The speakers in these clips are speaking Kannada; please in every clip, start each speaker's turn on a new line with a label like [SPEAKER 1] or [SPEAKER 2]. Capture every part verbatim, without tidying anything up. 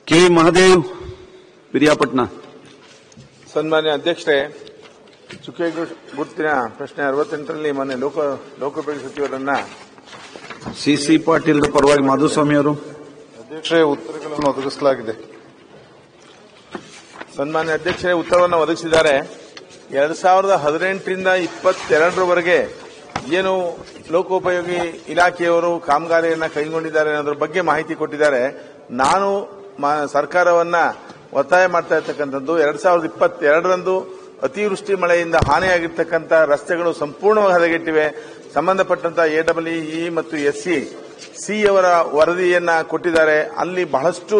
[SPEAKER 1] ಕೆ ಮಹದೇವ್ ಪಿರಿಯಾಪಟ್ನ.
[SPEAKER 2] ಸನ್ಮಾನ್ಯ ಅಧ್ಯಕ್ಷರೇ, ಚುಕ್ಕೆ ಗುರುತಿನ ಪ್ರಶ್ನೆ ಅರವತ್ತೆಂಟರಲ್ಲಿ ಮೊನ್ನೆ ಲೋಕ ಲೋಕೋಪಯೋಗಿ ಸಚಿವರನ್ನ
[SPEAKER 1] ಸಿಸಿ ಪಾಟೀಲ್ ಪರವಾಗಿ ಮಾಧುಸ್ವಾಮಿ ಅವರು.
[SPEAKER 3] ಅಧ್ಯಕ್ಷರೇ, ಉತ್ತರಗಳನ್ನು ಒದಗಿಸಲಾಗಿದೆ.
[SPEAKER 2] ಸನ್ಮಾನ್ಯ ಅಧ್ಯಕ್ಷರೇ, ಉತ್ತರವನ್ನು ಒದಗಿಸಿದ್ದಾರೆ. ಎರಡ್ ಸಾವಿರದ ಹದಿನೆಂಟರಿಂದ ಇಪ್ಪತ್ತೆರಡರವರೆಗೆ ಏನು ಲೋಕೋಪಯೋಗಿ ಇಲಾಖೆಯವರು ಕಾಮಗಾರಿಯನ್ನ ಕೈಗೊಂಡಿದ್ದಾರೆ ಅನ್ನೋದ್ರ ಬಗ್ಗೆ ಮಾಹಿತಿ ಕೊಟ್ಟಿದ್ದಾರೆ. ನಾನು ಸರ್ಕಾರವನ್ನ ಒತ್ತಾಯ ಮಾಡ್ತಾ ಇರ್ತಕ್ಕಂಥದ್ದು, ಎರಡ್ ಸಾವಿರದ ಇಪ್ಪತ್ತೆರಡರಂದು ಅತಿವೃಷ್ಟಿ ಮಳೆಯಿಂದ ಹಾನಿಯಾಗಿರ್ತಕ್ಕಂಥ ರಸ್ತೆಗಳು ಸಂಪೂರ್ಣವಾಗಿ ಹದಗೆಟ್ಟಿವೆ. ಸಂಬಂಧಪಟ್ಟಂತ ಎ ಡಬ್ಲ್ಯೂ ಇ ಮತ್ತು ಎಸ್ ಸಿ ಸಿ ಅವರ ವರದಿಯನ್ನ ಕೊಟ್ಟಿದ್ದಾರೆ. ಅಲ್ಲಿ ಬಹಳಷ್ಟು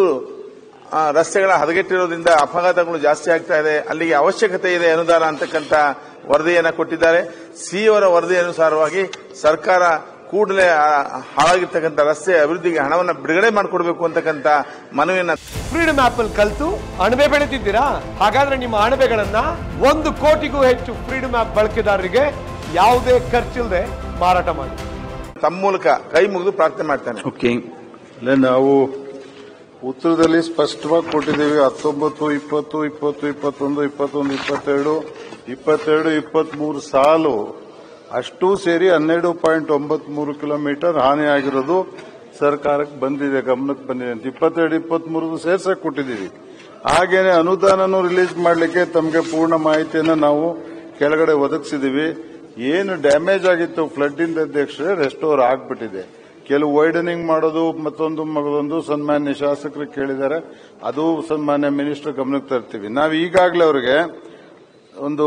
[SPEAKER 2] ರಸ್ತೆಗಳ ಹದಗೆಟ್ಟಿರೋದ್ರಿಂದ ಅಪಘಾತಗಳು ಜಾಸ್ತಿ ಆಗ್ತಾ ಇದೆ, ಅಲ್ಲಿಗೆ ಅವಶ್ಯಕತೆ ಇದೆ ಅನುದಾನ ಅಂತಕ್ಕಂಥ ವರದಿಯನ್ನ ಕೊಟ್ಟಿದ್ದಾರೆ. ಸಿ ಅವರ ವರದಿ ಅನುಸಾರವಾಗಿ ಸರ್ಕಾರ ಕೂಡಲೇ ಹಾಳಾಗಿರ್ತಕ್ಕಂಥ ರಸ್ತೆ ಅಭಿವೃದ್ಧಿಗೆ ಹಣವನ್ನು ಬಿಡುಗಡೆ ಮಾಡಿಕೊಡಬೇಕು ಅಂತಕ್ಕಂಥ ಮನವಿಯನ್ನ.
[SPEAKER 4] ಫ್ರೀಡಮ್ ಆಪ್ ಅಲ್ಲಿ ಕಲಿತು ಅಣಬೆ ಬೆಳೆದಿದ್ದೀರಾ? ಹಾಗಾದ್ರೆ ನಿಮ್ಮ ಅಣಬೆಗಳನ್ನ ಒಂದು ಕೋಟಿಗೂ ಹೆಚ್ಚು ಫ್ರೀಡಮ್ ಆಪ್ ಬಳಕೆದಾರರಿಗೆ ಯಾವುದೇ ಖರ್ಚಿಲ್ಲದೆ ಮಾರಾಟ ಮಾಡಿ.
[SPEAKER 2] ತಮ್ಮ ಮೂಲಕ ಕೈ ಮುಗಿದು ಪ್ರಾರ್ಥನೆ ಮಾಡ್ತಾನೆ.
[SPEAKER 1] ಓಕೆ,
[SPEAKER 3] ನಾವು ಉತ್ತರದಲ್ಲಿ ಸ್ಪಷ್ಟವಾಗಿ ಕೊಟ್ಟಿದ್ದೇವೆ. ಹತ್ತೊಂಬತ್ತು ಇಪ್ಪತ್ತು ಇಪ್ಪತ್ತು ಇಪ್ಪತ್ತೊಂದು ಇಪ್ಪತ್ತೊಂದು ಇಪ್ಪತ್ತೆರಡು ಇಪ್ಪತ್ತೆರಡು ಇಪ್ಪತ್ಮೂರು ಸಾಲು ಅಷ್ಟೂ ಸೇರಿ ಹನ್ನೆರಡು ಪಾಯಿಂಟ್ ಒಂಬತ್ ಮೂರು ಕಿಲೋಮೀಟರ್ ಹಾನಿಯಾಗಿರೋದು ಸರ್ಕಾರಕ್ಕೆ ಬಂದಿದೆ, ಗಮನಕ್ಕೆ ಬಂದಿದೆ ಅಂತ. ಇಪ್ಪತ್ತೆರಡು ಇಪ್ಪತ್ಮೂರು ಸೇರ್ಸಕ್ಕೆ ಕೊಟ್ಟಿದ್ದೀವಿ. ಹಾಗೇನೆ ಅನುದಾನನೂ ರಿಲೀಸ್ ಮಾಡಲಿಕ್ಕೆ ತಮಗೆ ಪೂರ್ಣ ಮಾಹಿತಿಯನ್ನು ನಾವು ಕೆಳಗಡೆ ಒದಗಿಸಿದ್ದೀವಿ. ಏನು ಡ್ಯಾಮೇಜ್ ಆಗಿತ್ತು ಫ್ಲಡ್ ಇಂದ ಅಧ್ಯಕ್ಷರೇ, ರೆಸ್ಟೋರ್ ಆಗ್ಬಿಟ್ಟಿದೆ. ಕೆಲವು ವೈಡನಿಂಗ್ ಮಾಡೋದು ಮತ್ತೊಂದು ಮಗದೊಂದು ಸನ್ಮಾನ್ಯ ಶಾಸಕರು ಕೇಳಿದ್ದಾರೆ, ಅದು ಸನ್ಮಾನ್ಯ ಮಿನಿಸ್ಟರ್ ಗಮನಕ್ಕೆ ತರ್ತೀವಿ. ನಾವು ಈಗಾಗಲೇ ಅವರಿಗೆ ಒಂದು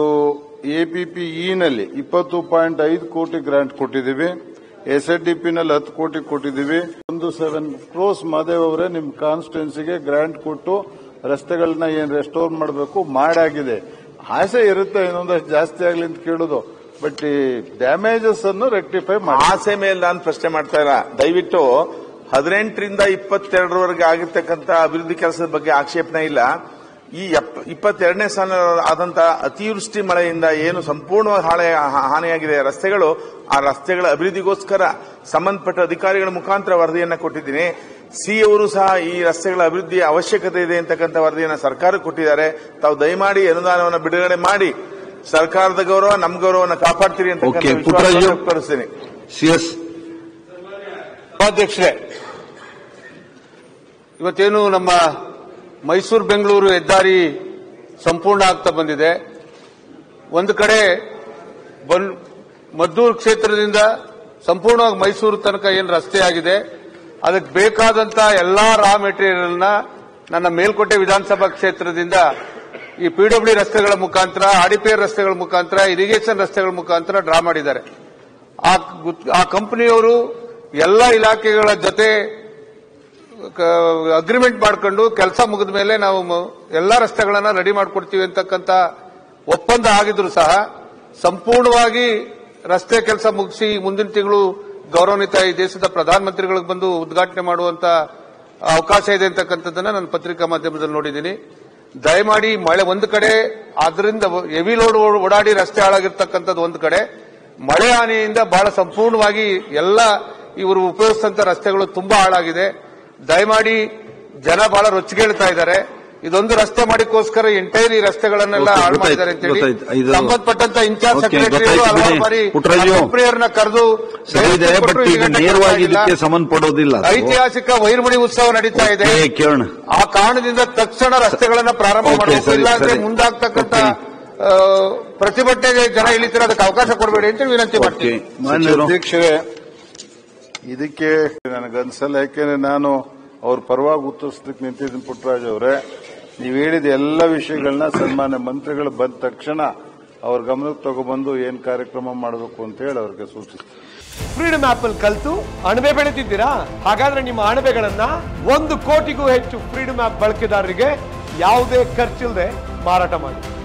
[SPEAKER 3] ಎಪಿಪಿ ನಲ್ಲಿ ಇಪ್ಪತ್ತು ಪಾಯಿಂಟ್ ಐದು ಕೋಟಿ ಗ್ರಾಂಟ್ ಕೊಟ್ಟಿದ್ದೀವಿ. ಎಸ್ ಎಡ್ ಡಿ ಪಿ ನಲ್ಲಿ ಹತ್ತು ಕೋಟಿ ಕೊಟ್ಟಿದ್ದೀವಿ. ಒಂದು ಸೆವೆನ್ ಕ್ರೋಸ್ ಮಾದೇವ್ ಅವರೇ ನಿಮ್ ಕಾನ್ಸ್ಟಿಟ್ಯೂನ್ಸಿಗೆ ಗ್ರಾಂಟ್ ಕೊಟ್ಟು ರಸ್ತೆಗಳನ್ನ ಏನ್ ರೆಸ್ಟೋರ್ ಮಾಡಬೇಕು ಮಾಡಾಗಿದೆ. ಆಸೆ ಇರುತ್ತೆ ಇನ್ನೊಂದಷ್ಟು ಜಾಸ್ತಿ ಆಗ್ಲಿ ಅಂತ ಕೇಳೋದು, ಬಟ್ ಈ ಡ್ಯಾಮೇಜಸ್ ಅನ್ನು ರೆಕ್ಟಿಫೈ ಮಾಡಿ.
[SPEAKER 2] ಆಸೆ ಮೇಲೆ ನಾನು ಪ್ರಶ್ನೆ ಮಾಡ್ತಾ ಇಲ್ಲ. ದಯವಿಟ್ಟು ಹದಿನೆಂಟರಿಂದ ಇಪ್ಪತ್ತೆರಡರವರೆಗೆ ಆಗಿರ್ತಕ್ಕಂಥ ಅಭಿವೃದ್ಧಿ ಕೆಲಸದ ಬಗ್ಗೆ ಆಕ್ಷೇಪಣೆ ಇಲ್ಲ. ಈ ಇಪ್ಪತ್ತೆರಡನೇ ಸಾಲ ಆದಂತಹ ಅತಿವೃಷ್ಟಿ ಮಳೆಯಿಂದ ಏನು ಸಂಪೂರ್ಣವಾಗಿ ಹಾಳೆ ಹಾನಿಯಾಗಿದೆ ರಸ್ತೆಗಳು, ಆ ರಸ್ತೆಗಳ ಅಭಿವೃದ್ಧಿಗೋಸ್ಕರ ಸಂಬಂಧಪಟ್ಟ ಅಧಿಕಾರಿಗಳ ಮುಖಾಂತರ ವರದಿಯನ್ನ ಕೊಟ್ಟಿದ್ದೀನಿ. ಸಿ ಅವರು ಸಹ ಈ ರಸ್ತೆಗಳ ಅಭಿವೃದ್ಧಿಯ ಅವಶ್ಯಕತೆ ಇದೆ ಅಂತಕ್ಕಂಥ ವರದಿಯನ್ನು ಸರ್ಕಾರಕ್ಕೆ ಕೊಟ್ಟಿದ್ದಾರೆ. ತಾವು ದಯಮಾಡಿ ಅನುದಾನವನ್ನು ಬಿಡುಗಡೆ ಮಾಡಿ ಸರ್ಕಾರದ ಗೌರವ ನಮ್ಮ ಗೌರವವನ್ನು ಕಾಪಾಡ್ತೀರಿ ಅಂತ ವ್ಯಕ್ತಪಡಿಸ್ತೀನಿ.
[SPEAKER 1] ಸಿಎಸ್
[SPEAKER 5] ಅಧ್ಯಕ್ಷರೇ, ಇವತ್ತೇನು ನಮ್ಮ ಮೈಸೂರು ಬೆಂಗಳೂರು ಹೆದ್ದಾರಿ ಸಂಪೂರ್ಣ ಆಗ್ತಾ ಬಂದಿದೆ. ಒಂದು ಕಡೆ ಮದ್ದೂರು ಕ್ಷೇತ್ರದಿಂದ ಸಂಪೂರ್ಣವಾಗಿ ಮೈಸೂರು ತನಕ ಏನು ರಸ್ತೆ ಆಗಿದೆ, ಅದಕ್ಕೆ ಬೇಕಾದಂತ ಎಲ್ಲಾ ರಾ ಮೆಟೀರಿಯಲ್ನ ನನ್ನ ಮೇಲ್ಕೋಟೆ ವಿಧಾನಸಭಾ ಕ್ಷೇತ್ರದಿಂದ ಈ ಪಿಡಬ್ಲ್ಯೂ ರಸ್ತೆಗಳ ಮುಖಾಂತರ, ಆರ್ಡಿಪಿಆರ್ ರಸ್ತೆಗಳ ಮುಖಾಂತರ, ಇರಿಗೇಷನ್ ರಸ್ತೆಗಳ ಮುಖಾಂತರ ಡ್ರಾ ಮಾಡಿದ್ದಾರೆ. ಆ ಕಂಪನಿಯವರು ಎಲ್ಲ ಇಲಾಖೆಗಳ ಜೊತೆ ಅಗ್ರಿಮೆಂಟ್ ಮಾಡ್ಕೊಂಡು ಕೆಲಸ ಮುಗಿದ ಮೇಲೆ ನಾವು ಎಲ್ಲಾ ರಸ್ತೆಗಳನ್ನ ರೆಡಿ ಮಾಡಿಕೊಡ್ತೀವಿ ಅಂತಕ್ಕಂಥ ಒಪ್ಪಂದ ಆಗಿದ್ರು ಸಹ ಸಂಪೂರ್ಣವಾಗಿ ರಸ್ತೆ ಕೆಲಸ ಮುಗಿಸಿ ಮುಂದಿನ ತಿಂಗಳು ಗೌರವಾನ್ವಿತ ಈ ದೇಶದ ಪ್ರಧಾನಮಂತ್ರಿಗಳಿಗೆ ಬಂದು ಉದ್ಘಾಟನೆ ಮಾಡುವಂತ ಅವಕಾಶ ಇದೆ ಅಂತಕ್ಕಂಥದ್ದನ್ನ ನಾನು ಪತ್ರಿಕಾ ಮಾಧ್ಯಮದಲ್ಲಿ ನೋಡಿದ್ದೀನಿ. ದಯಮಾಡಿ ಮಳೆ ಒಂದು ಕಡೆ, ಅದರಿಂದ ಹೆವಿ ಲೋಡ್ ಓಡಾಡಿ ರಸ್ತೆ ಹಾಳಾಗಿರ್ತಕ್ಕಂಥದ್ದು ಒಂದು ಕಡೆ, ಮಳೆ ಹಾನಿಯಿಂದ ಬಹಳ ಸಂಪೂರ್ಣವಾಗಿ ಎಲ್ಲ ಇವರು ಉಪಯೋಗಿಸಿದಂತ ರಸ್ತೆಗಳು ತುಂಬಾ ಹಾಳಾಗಿದೆ. ದಯಮಾಡಿ ಜನ ಬಹಳ ರೊಚ್ಚಿಗೇಳ್ತಾ ಇದ್ದಾರೆ. ಇದೊಂದು ರಸ್ತೆ ಮಾಡಿಕೋಸ್ಕರ ಎಂಟೈರ್ ಈ ರಸ್ತೆಗಳನ್ನೆಲ್ಲ ಹಾಳು ಮಾಡಿದ್ದಾರೆ ಅಂತೇಳಿ ಸಂಬಂಧಪಟ್ಟಂತ ಇನ್ಚಾರ್ಜ್ ಸೆಕ್ರೆಟರಿ ಕಂಪನಿಯವ್ರನ್ನ ಕರೆದು
[SPEAKER 1] ಸಂಬಂಧಪಡೋದಿಲ್ಲ.
[SPEAKER 5] ಐತಿಹಾಸಿಕ ವೈರ್ಮಣಿ ಉತ್ಸವ ನಡೀತಾ ಇದೆ. ಆ ಕಾರಣದಿಂದ ತಕ್ಷಣ ರಸ್ತೆಗಳನ್ನ ಪ್ರಾರಂಭ ಮಾಡಬೇಕು, ಇಲ್ಲಾಂದ್ರೆ ಮುಂದಾಗ್ತಕ್ಕಂಥ ಪ್ರತಿಭಟನೆಗೆ ಜನ ಇಳಿತಾರೆ, ಅದಕ್ಕೆ ಅವಕಾಶ ಕೊಡಬೇಡಿ ಅಂತ ವಿನಂತಿ ಮಾಡ್ತೀನಿ.
[SPEAKER 3] ಅಧ್ಯಕ್ಷರೇ, ಇದಕ್ಕೆ ನನಗನ್ಸಲ್ಲ, ಯಾಕೆಂದ್ರೆ ನಾನು ಅವ್ರ ಪರವಾಗಿ ಉತ್ತರಿಸಲಿಕ್ಕೆ ನಿಂತಿದ್ದೀನಿ. ಪುಟ್ಟರಾಜ್ ಅವರೇ, ನೀವು ಹೇಳಿದ ಎಲ್ಲ ವಿಷಯಗಳನ್ನ ಸನ್ಮಾನ್ಯ ಮಂತ್ರಿಗಳು ಬಂದ ತಕ್ಷಣ ಅವ್ರ ಗಮನಕ್ಕೆ ತಗೊಬಂದು ಏನ್ ಕಾರ್ಯಕ್ರಮ ಮಾಡಬೇಕು ಅಂತ ಹೇಳಿ ಅವ್ರಿಗೆ ಸೂಚಿಸ್ತೀನಿ.
[SPEAKER 4] ಫ್ರೀಡಮ್ ಆಪ್ ಅಲ್ಲಿ ಕಲಿತು ಅಣಬೆ ಬೆಳೆದಿದ್ದೀರಾ? ಹಾಗಾದ್ರೆ ನಿಮ್ಮ ಅಣಬೆಗಳನ್ನ ಒಂದು ಕೋಟಿಗೂ ಹೆಚ್ಚು ಫ್ರೀಡಮ್ ಆಪ್ ಬಳಕೆದಾರರಿಗೆ ಯಾವುದೇ ಖರ್ಚಿಲ್ಲದೆ ಮಾರಾಟ ಮಾಡಿ.